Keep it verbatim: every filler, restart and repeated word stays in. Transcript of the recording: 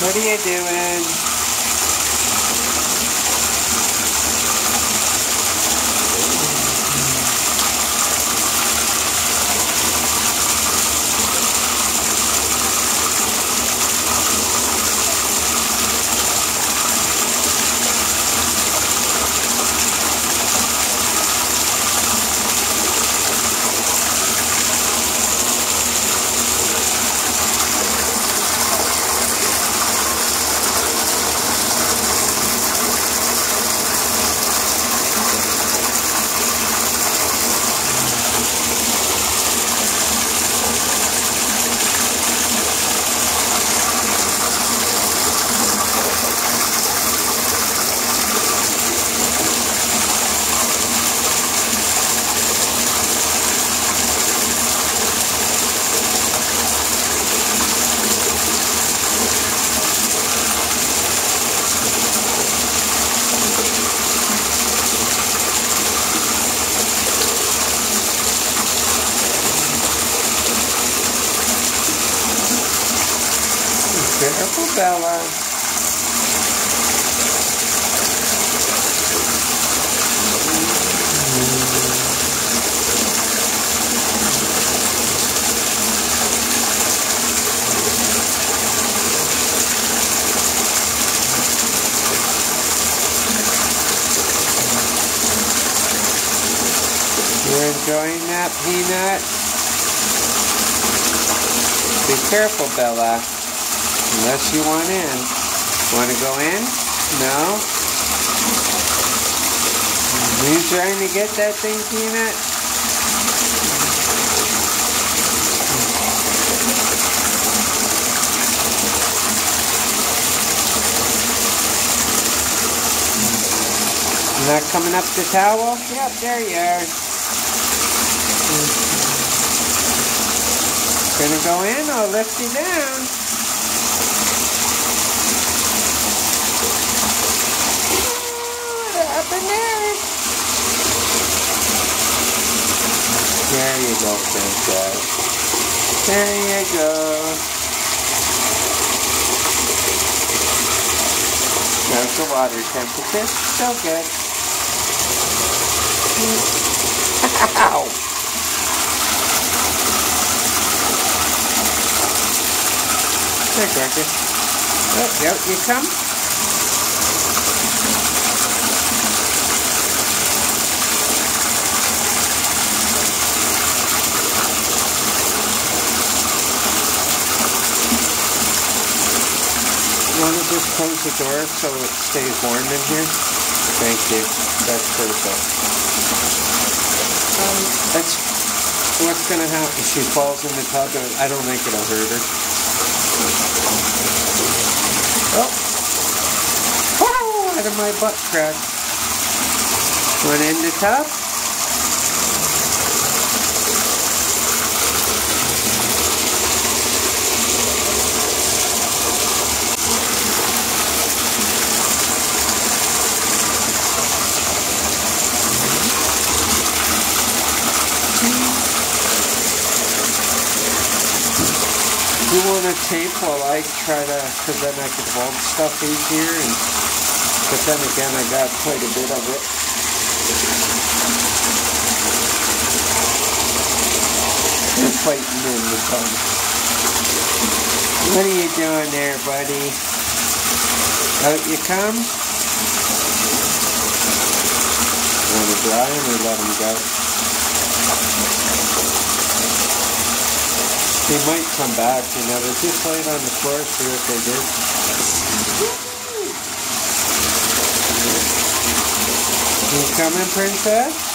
What are you doing? Careful, Bella. You're enjoying that, Peanut? Be careful, Bella. Unless you want in. Want to go in? No? Are you trying to get that thing, Peanut? Not coming up the towel? Yep, there you are. Gonna go in? I'll lift you down. Up in there. There you go, Princess. There you go. There's the water temperature. Still good. Ow! There, Gorgeous. Oh, yep, you come. You want to just close the door so it stays warm in here? Thank you. That's perfect. Um, that's what's going to happen if she falls in the tub. I don't think it'll hurt her. Oh! Wow! Out of my butt crack. Went in the tub. You want to tape while I try to, because then I can hold stuff easier, and, but then again I got quite a bit of it. They're fighting in the sun. What are you doing there, buddy? Out you come? Want to dry him or let him go? They might come back, you know, but just lay it on the floor, see what they do. You coming, Princess?